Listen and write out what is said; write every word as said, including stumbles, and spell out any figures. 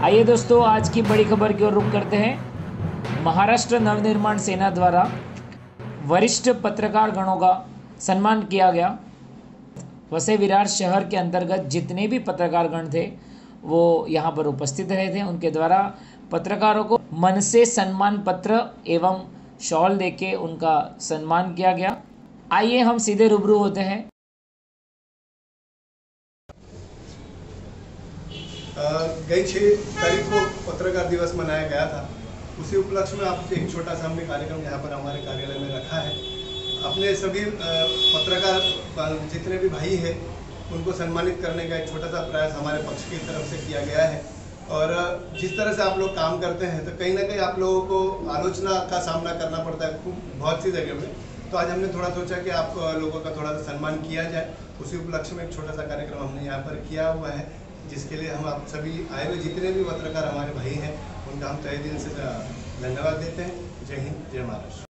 आइए दोस्तों, आज की बड़ी खबर की ओर रुख करते हैं। महाराष्ट्र नवनिर्माण सेना द्वारा वरिष्ठ पत्रकार गणों का सम्मान किया गया। वसई विरार शहर के अंतर्गत जितने भी पत्रकार गण थे वो यहाँ पर उपस्थित रहे थे। उनके द्वारा पत्रकारों को मन से सम्मान पत्र एवं शॉल देके उनका सम्मान किया गया। आइए हम सीधे रूबरू होते हैं। गई छः तारीख को पत्रकार दिवस मनाया गया था। उसी उपलक्ष्य में आप एक छोटा सा हमने कार्यक्रम यहाँ पर हमारे कार्यालय में रखा है। अपने सभी पत्रकार जितने भी भाई हैं उनको सम्मानित करने का एक छोटा सा प्रयास हमारे पक्ष की तरफ से किया गया है। और जिस तरह से आप लोग काम करते हैं तो कहीं ना कहीं आप लोगों को आलोचना का सामना करना पड़ता है खूब बहुत सी जगह में। तो आज हमने थोड़ा सोचा कि आप लोगों का थोड़ा सा सम्मान किया जाए। उसी उपलक्ष्य में एक छोटा सा कार्यक्रम हमने यहाँ पर किया हुआ है, जिसके लिए हम आप सभी आए हुए जितने भी पत्रकार हमारे भाई हैं उनका हम तहे दिल से धन्यवाद देते हैं। जय हिंद, जय महाराष्ट्र।